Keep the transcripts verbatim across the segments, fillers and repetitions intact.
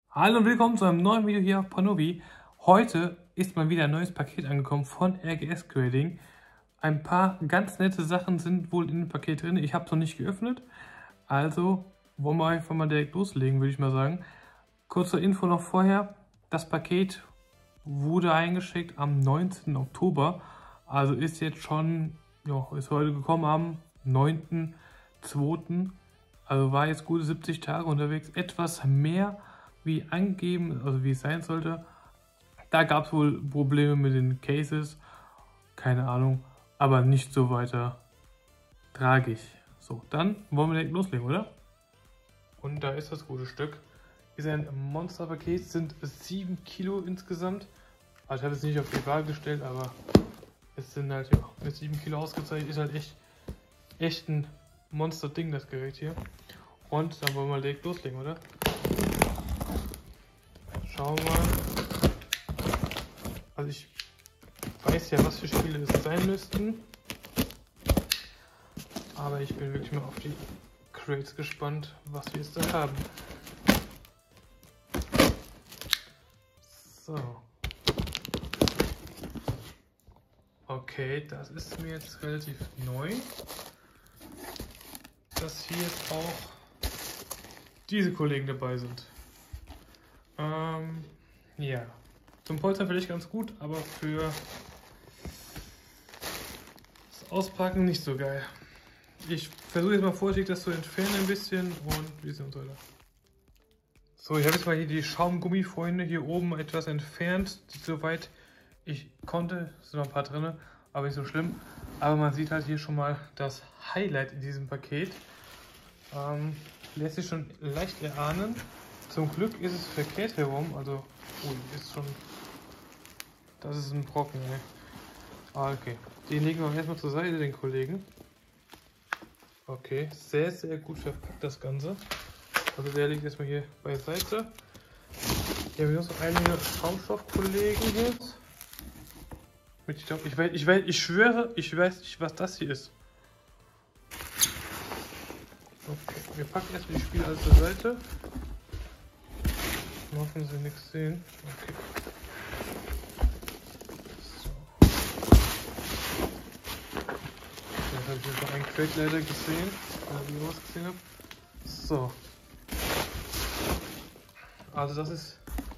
Hallo und willkommen zu einem neuen Video hier auf Panovi. Heute ist mal wieder ein neues Paket angekommen von R G S Grading. Ein paar ganz nette Sachen sind wohl in dem Paket drin. Ich habe es noch nicht geöffnet, also wollen wir einfach mal direkt loslegen, würde ich mal sagen. Kurze Info noch vorher: Das Paket wurde eingeschickt am neunzehnten Oktober, also ist jetzt schon, ja, ist heute gekommen am neunten zweiten Also war jetzt gute siebzig Tage unterwegs, etwas mehr wie angegeben, also wie es sein sollte. Da gab es wohl Probleme mit den Cases, keine Ahnung, aber nicht so weiter tragisch. So, dann wollen wir direkt loslegen, oder? Und da ist das gute Stück. Ist ein Monsterpaket, sind sieben Kilo insgesamt. Also ich habe es nicht auf die Waage gestellt, aber es sind halt, ja, mit sieben Kilo ausgezeichnet. Ist halt echt, echt ein Monster-Ding, das Gerät hier. Und dann wollen wir direkt loslegen, oder? Schauen wir mal. Also ich weiß ja, was für Spiele es sein müssten. Aber ich bin wirklich mal auf die Crates gespannt, was wir jetzt da haben. So. Okay, das ist mir jetzt relativ neu. Dass hier jetzt auch diese Kollegen dabei sind. Ähm, ja. Zum Polstern vielleicht ganz gut, aber für das Auspacken nicht so geil. Ich versuche jetzt mal vorsichtig das zu entfernen ein bisschen und wir sehen uns weiter. So, ich habe jetzt mal hier die Schaumgummifreunde hier oben etwas entfernt, soweit ich konnte. Es sind noch ein paar drin, aber nicht so schlimm. Aber man sieht halt hier schon mal das Highlight in diesem Paket. Ähm, lässt sich schon leicht erahnen. Zum Glück ist es verkehrt herum, also, ui, ist schon, das ist ein Brocken, ey. Ah, okay. Den legen wir erstmal zur Seite, den Kollegen. Okay, sehr, sehr gut verpackt das Ganze. Also der liegt erstmal hier beiseite. Hier haben wir noch einige Schaumstoffkollegen hier. Ich glaube, ich weiß, ich weiß, ich schwöre, ich weiß nicht, was das hier ist. Okay, wir packen erstmal die Spiele alles zur Seite. Hoffen Sie nichts sehen. Okay. So. Jetzt habe ich jetzt noch einen Crate leider gesehen, wie ich ausgesehen habe. So. Also das ist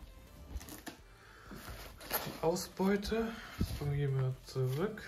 die Ausbeute. Kommen wir hier mal zurück.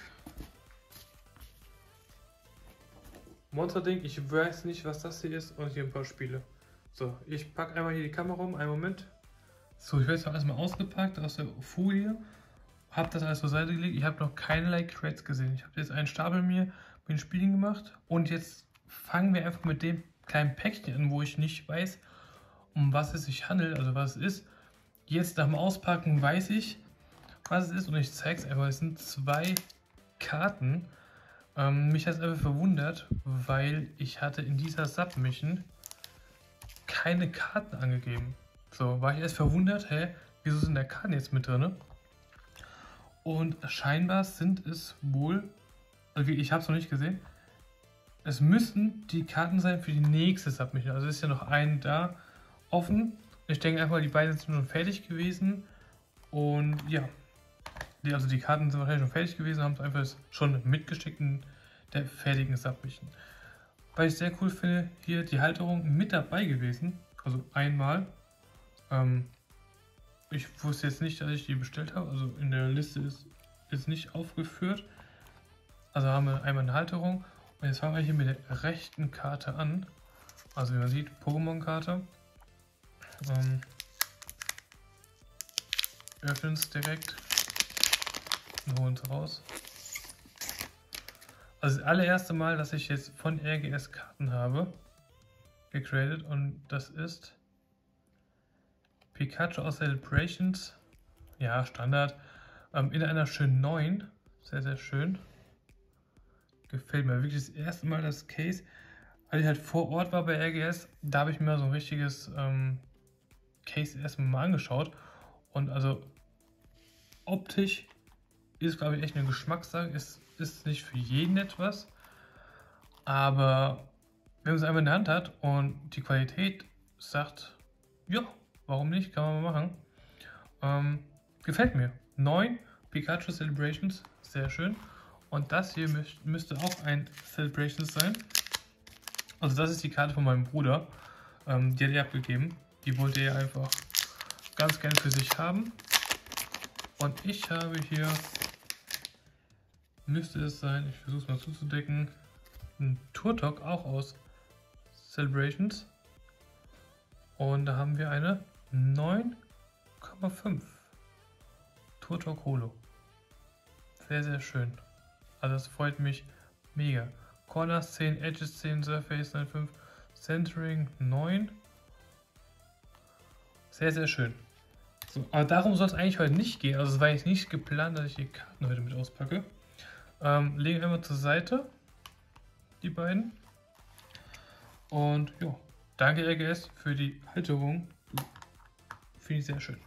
Monster-Ding, ich weiß nicht, was das hier ist, und hier ein paar Spiele. So, ich packe einmal hier die Kamera um, einen Moment. So, ich habe jetzt alles mal ausgepackt aus der Folie, habe das alles zur Seite gelegt. Ich habe noch keinerlei Crates gesehen. Ich habe jetzt einen Stapel mir mit den Spielen gemacht und jetzt fangen wir einfach mit dem kleinen Päckchen an, wo ich nicht weiß, um was es sich handelt, also was es ist. Jetzt nach dem Auspacken weiß ich, was es ist, und ich zeige es einfach. Es sind zwei Karten. Ähm, mich hat es einfach verwundert, weil ich hatte in dieser Submission keine Karten angegeben. So, war ich erst verwundert, hä, wieso sind da Karten jetzt mit drin? Und scheinbar sind es wohl, also ich habe es noch nicht gesehen, es müssten die Karten sein für die nächste Submission. Also ist ja noch ein da offen. Ich denke einfach, die beiden sind schon fertig gewesen. Und ja, die, also die Karten sind wahrscheinlich schon fertig gewesen, haben es einfach schon mitgeschickt in der fertigen Submission. Weil ich sehr cool finde, hier die Halterung mit dabei gewesen. Also einmal. Ähm, ich wusste jetzt nicht, dass ich die bestellt habe. Also in der Liste ist, ist nicht aufgeführt. Also haben wir einmal eine Halterung. Und jetzt fangen wir hier mit der rechten Karte an. Also wie man sieht, Pokémon-Karte. Ähm, öffnen es direkt und holen es raus. Also das allererste Mal, dass ich jetzt von R G S Karten habe gegradet, und das ist Pikachu aus Celebrations. Ja, Standard. Ähm, in einer schönen neuen. Sehr, sehr schön. Gefällt mir wirklich das erste Mal das Case. Als ich halt vor Ort war bei R G S, da habe ich mir mal so ein richtiges ähm, Case erstmal mal angeschaut. Und also optisch ist, glaube ich, echt eine Geschmackssache. Ist, ist nicht für jeden etwas. Aber wenn man es einmal in der Hand hat und die Qualität sagt, ja, Warum nicht? Kann man mal machen. Ähm, gefällt mir. neun Pikachu Celebrations. Sehr schön. Und das hier mü müsste auch ein Celebrations sein. Also das ist die Karte von meinem Bruder. Ähm, die hat er abgegeben. Die wollte er einfach ganz gerne für sich haben. Und ich habe hier, müsste es sein, ich versuche es mal zuzudecken, ein Turtok auch aus Celebrations. Und da haben wir eine neun Komma fünf Turtok Holo. Sehr, sehr schön. Also das freut mich mega. Corners zehn, Edges zehn, Surface neun Komma fünf, Centering neun. Sehr, sehr schön. So, aber darum soll es eigentlich heute nicht gehen. Also es war jetzt nicht geplant, dass ich die Karten heute mit auspacke. Ähm, legen wir mal zur Seite. Die beiden. Und ja, danke R G S für die Halterung. Finde ich sehr schön.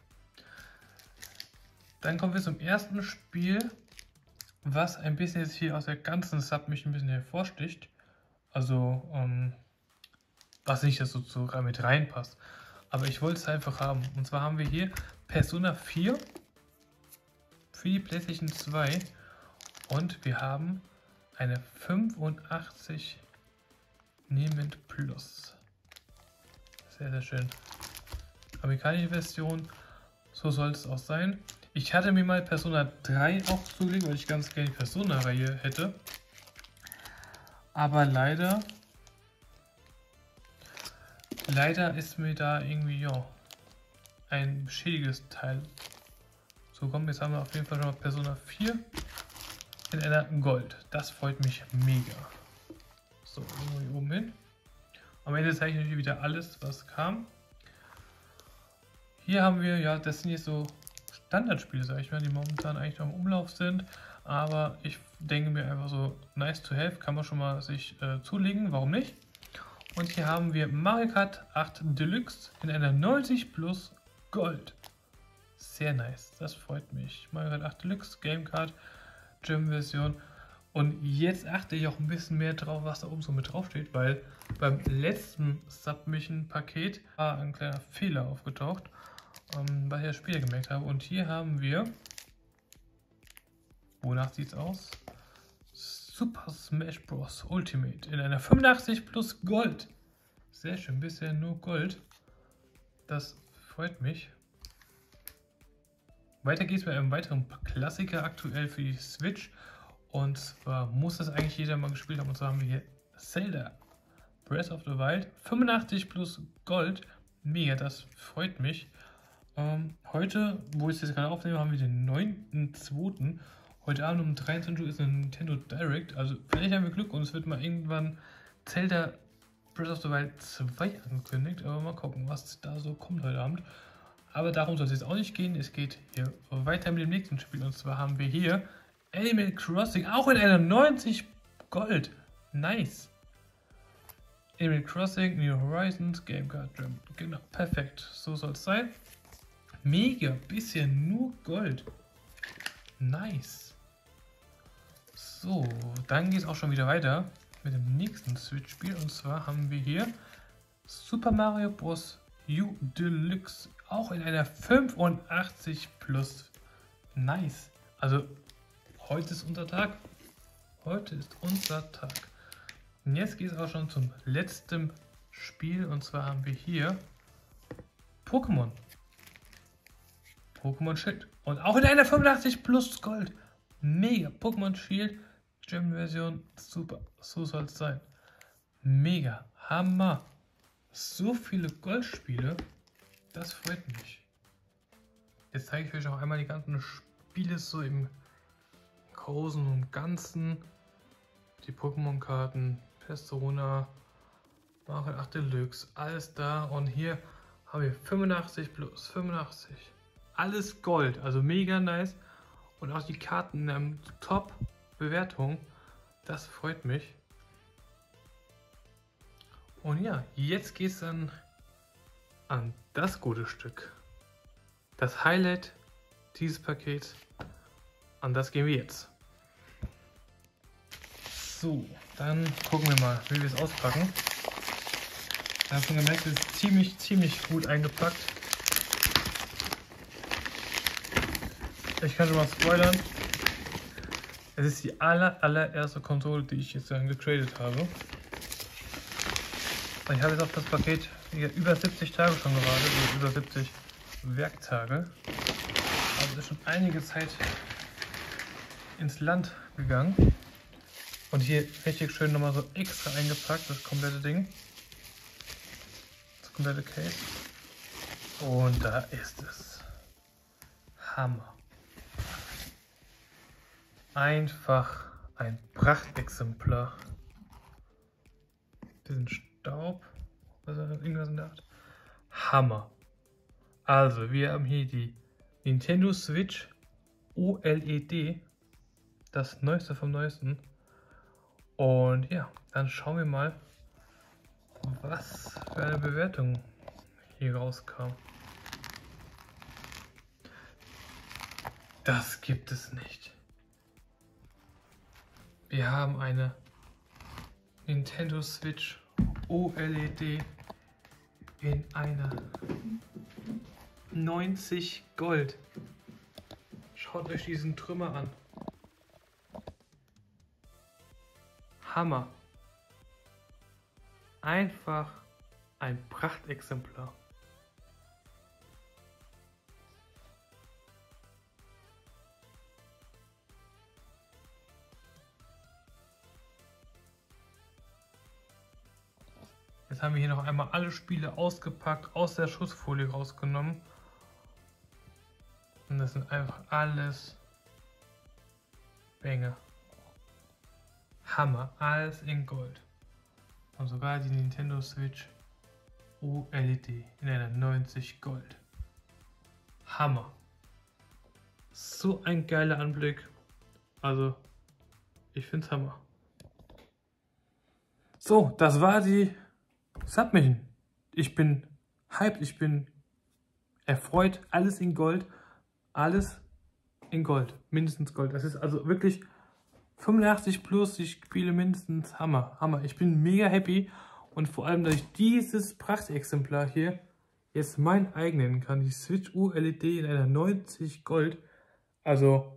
Dann kommen wir zum ersten Spiel, was ein bisschen jetzt hier aus der ganzen Submission ein bisschen hervorsticht. Also, ähm, was nicht das so zu, mit reinpasst. Aber ich wollte es einfach haben. Und zwar haben wir hier Persona vier für die PlayStation zwei. Und wir haben eine fünfundachtzig Nehmend Plus. Sehr, sehr schön. Amerikanische Version. So soll es auch sein. Ich hatte mir mal Persona drei auch zugelegt, weil ich ganz gerne die Persona-Reihe hätte. Aber leider... Leider ist mir da irgendwie, ja, ein schädiges Teil zugekommen. Jetzt haben wir auf jeden Fall schon mal Persona vier in einer Gold. Das freut mich mega. So, gehen wir hier oben hin. Am Ende zeige ich natürlich wieder alles, was kam. Hier haben wir, ja, das sind jetzt so Standardspiele, sage ich mal, die momentan eigentlich noch im Umlauf sind. Aber ich denke mir einfach so, nice to have, kann man schon mal sich äh, zulegen, warum nicht? Und hier haben wir Mario Kart acht Deluxe in einer neunzig plus Gold. Sehr nice, das freut mich. Mario Kart acht Deluxe, Game Card, Gym Version. Und jetzt achte ich auch ein bisschen mehr drauf, was da oben so mit drauf steht, weil beim letzten Submission-Paket war ein kleiner Fehler aufgetaucht, ähm, was ich ja später gemerkt habe. Und hier haben wir, wonach sieht es aus? Super Smash Bros. Ultimate in einer fünfundachtzig plus Gold. Sehr schön, bisher nur Gold. Das freut mich. Weiter geht es mit einem weiteren Klassiker aktuell für die Switch. Und zwar muss das eigentlich jeder mal gespielt haben. Und zwar haben wir hier Zelda Breath of the Wild. fünfundachtzig plus Gold. Mega, das freut mich. Ähm, heute, wo ich es jetzt gerade aufnehme, haben wir den neunten zweiten Heute Abend um dreiundzwanzig Uhr ist ein Nintendo Direct. Also vielleicht haben wir Glück und es wird mal irgendwann Zelda Breath of the Wild zwei angekündigt. Aber mal gucken, was da so kommt heute Abend. Aber darum soll es jetzt auch nicht gehen. Es geht hier weiter mit dem nächsten Spiel. Und zwar haben wir hier Animal Crossing, auch in einer neunzig Gold. Nice. Animal Crossing, New Horizons, Game Card, Gem. Genau, perfekt. So soll es sein. Mega, bisher nur Gold. Nice. So, dann geht es auch schon wieder weiter mit dem nächsten Switch-Spiel. Und zwar haben wir hier Super Mario Bros. U Deluxe, auch in einer fünfundachtzig plus. Nice. Also, heute ist unser Tag. Heute ist unser Tag. Und jetzt geht es auch schon zum letzten Spiel. Und zwar haben wir hier Pokémon. Pokémon Schild. Und auch in einer fünfundachtzig plus Gold. Mega. Pokémon Shield. Gem-Version. Super. So soll es sein. Mega. Hammer. So viele Goldspiele. Das freut mich. Jetzt zeige ich euch auch einmal die ganzen Spiele so im Großen und Ganzen. Die Pokémon-Karten. Persona. Mario acht Deluxe. Alles da. Und hier haben wir fünfundachtzig plus. fünfundachtzig. Alles Gold, also mega nice. Und auch die Karten in einer Top-Bewertung. Das freut mich. Und ja, jetzt geht es dann an das gute Stück. Das Highlight dieses Pakets. An das gehen wir jetzt. So, dann gucken wir mal, wie wir es auspacken. Ich habe schon gemerkt, es ist ziemlich, ziemlich gut eingepackt. Ich kann schon mal spoilern. Es ist die aller, allererste Konsole, die ich jetzt dann getradet habe. Und ich habe jetzt auf das Paket über siebzig Tage schon gewartet, also über siebzig Werktage. Also ist schon einige Zeit ins Land gegangen. Und hier richtig schön nochmal so extra eingepackt, das komplette Ding. Das komplette Case. Und da ist es. Hammer. Einfach ein Prachtexemplar. Bisschen Staub, also irgendwas in der Art. Hammer. Also, wir haben hier die Nintendo Switch O L E D. Das Neueste vom Neuesten. Und ja, dann schauen wir mal, was für eine Bewertung hier rauskam. Das gibt es nicht. Wir haben eine Nintendo Switch O L E D in einer neunzig Gold. Schaut euch diesen Trümmer an. Hammer. Einfach ein Prachtexemplar. Jetzt haben wir hier noch einmal alle Spiele ausgepackt, aus der Schutzfolie rausgenommen. Und das sind einfach alles Bänge. Hammer, alles in Gold. Und sogar die Nintendo Switch O L E D in einer neunzig Gold. Hammer. So ein geiler Anblick. Also, ich find's Hammer. So, das war die Submission. Ich bin hyped, ich bin erfreut. Alles in Gold. Alles in Gold. Mindestens Gold. Das ist also wirklich fünfundachtzig plus, ich spiele mindestens Hammer. Hammer. Ich bin mega happy und vor allem, dass ich dieses Prachtexemplar hier jetzt mein eigen nennen kann. Die Switch O L E D in einer neunzig Gold. Also,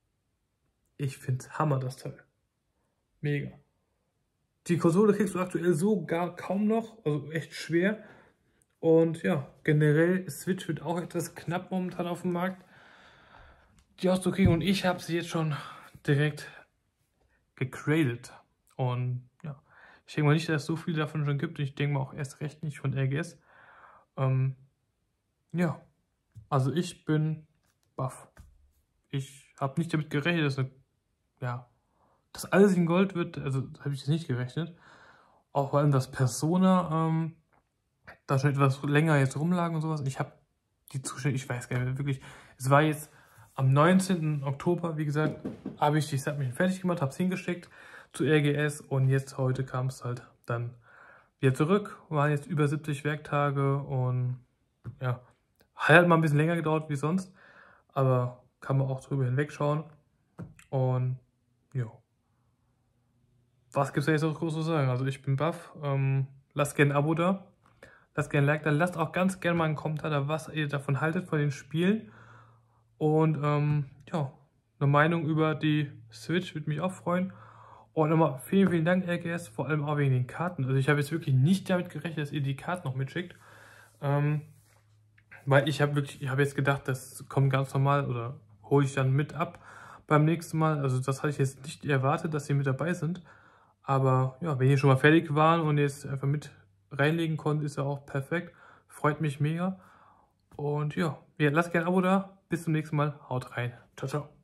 ich finde es Hammer, das Teil. Mega. Die Konsole kriegst du aktuell so gar kaum noch, also echt schwer. Und ja, generell Switch wird auch etwas knapp momentan auf dem Markt, die auszukriegen. Und ich habe sie jetzt schon direkt gegradet. Und ja, ich denke mal nicht, dass es so viele davon schon gibt. Ich denke mal auch erst recht nicht von L G S. Ähm, ja, also ich bin baff. Ich habe nicht damit gerechnet, dass eine, ja, dass alles in Gold wird. Also habe ich das nicht gerechnet. Auch vor allem das Persona, ähm, da schon etwas länger jetzt rumlagen und sowas. Und ich habe die Zustände, ich weiß gar nicht mehr wirklich. Es war jetzt am neunzehnten Oktober, wie gesagt, habe ich die Submission fertig gemacht, habe es hingesteckt zu R G S und jetzt heute kam es halt dann wieder zurück. Waren jetzt über siebzig Werktage und ja, hat halt mal ein bisschen länger gedauert wie sonst, aber kann man auch drüber hinwegschauen. Und ja, was gibt es da jetzt noch groß zu sagen? Also ich bin baff, ähm, lasst gerne ein Abo da, lasst gerne ein Like da, lasst auch ganz gerne mal einen Kommentar da, was ihr davon haltet von den Spielen. Und ähm, ja, eine Meinung über die Switch würde mich auch freuen. Und nochmal vielen, vielen Dank, L G S, vor allem auch wegen den Karten. Also ich habe jetzt wirklich nicht damit gerechnet, dass ihr die Karten noch mitschickt. Ähm, weil ich habe wirklich, ich habe jetzt gedacht, das kommt ganz normal oder hole ich dann mit ab beim nächsten Mal. Also das hatte ich jetzt nicht erwartet, dass sie mit dabei sind. Aber ja, wenn ihr schon mal fertig waren und jetzt einfach mit reinlegen konntet, ist ja auch perfekt. Freut mich mega. Und ja, ja lasst gerne ein Abo da. Bis zum nächsten Mal. Haut rein. Ciao, ciao.